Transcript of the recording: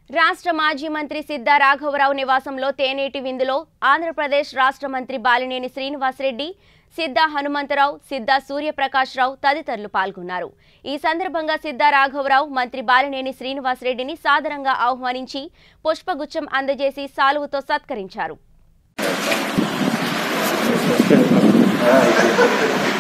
రాష్ట్ర మాజీ మంత్రి సిద్ధా రాఘవరావు నివాసంలో తేనేటి విందులో ఆంధ్రప్రదేశ్ రాష్ట్ర మంత్రి బాలినేని శ్రీనివాసరెడ్డి, సిద్ధా హనుమంతరావు, సిద్ధా సూర్యప్రకాశ్రావు తదితరులు పాల్గొన్నారు. ఈ సందర్భంగా సిద్ధా రాఘవరావు మంత్రి బాలినేని శ్రీనివాసరెడ్డిని సాదరంగా ఆహ్వానించి పుష్పగుచ్చం అందజేసి సాలువతో సత్కరించారు.